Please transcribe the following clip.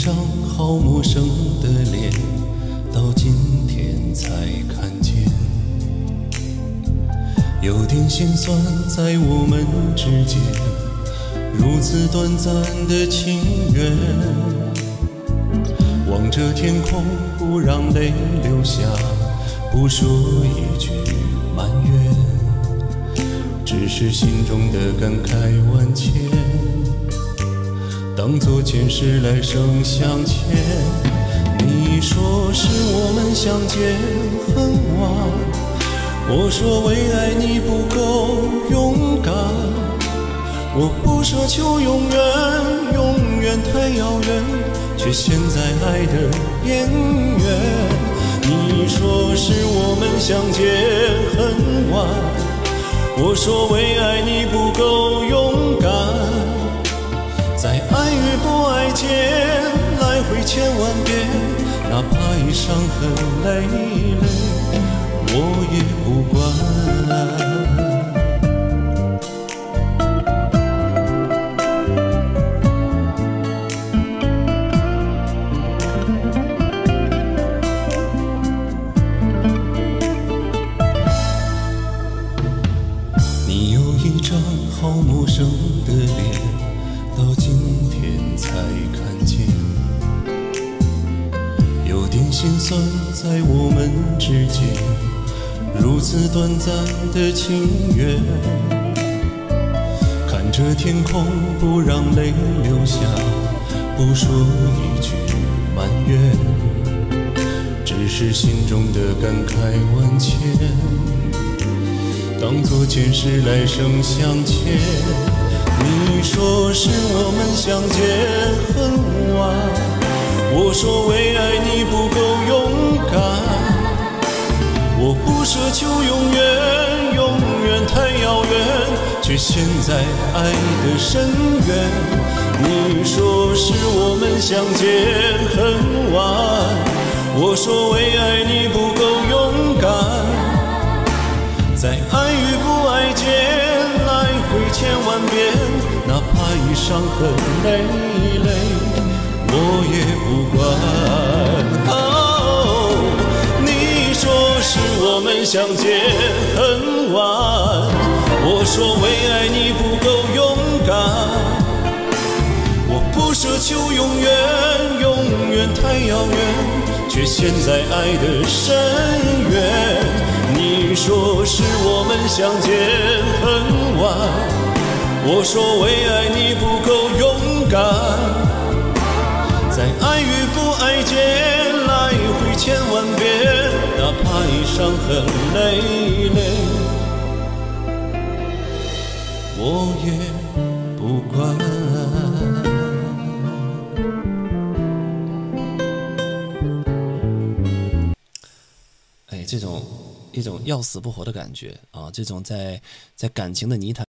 张好陌生的脸，到今天才看见，有点心酸在我们之间，如此短暂的情缘。望着天空，不让泪流下，不说一句埋怨，只是心中的感慨万千，当作前世来生相欠。你说是我们相见很晚，我说为爱你不够勇敢，我不奢求永远，永远太遥远，却陷在爱的边缘。你说是我们相见很晚，我说为爱你不够勇敢，在爱与不爱间来回千万遍，哪怕已伤痕累累，我也不管。你有一张好陌生的脸，到今天才看见，有点心酸在我们之间，如此短暂的情缘。看着天空，不让泪流下，不说一句埋怨，只是心中的感慨万千，当作前世来生相欠。你说是我们相见很晚，我说为爱你不够勇敢，我不奢求永远，永远太遥远，却陷在爱的深渊。你说是我们相见很晚，我说为爱你不够勇敢，在爱与不爱间来回千万遍，哪怕已伤痕累累，我也不管。你说是我们相见很晚，我说为爱你不够勇敢，我不奢求永远，永远太遥远，却陷在爱的深渊。你说是我们相见很晚，我说为爱你不够勇敢，在爱与不爱间来回千万遍，哪怕已伤痕累累，我也不管。 这种一种要死不活的感觉啊！这种在感情的泥潭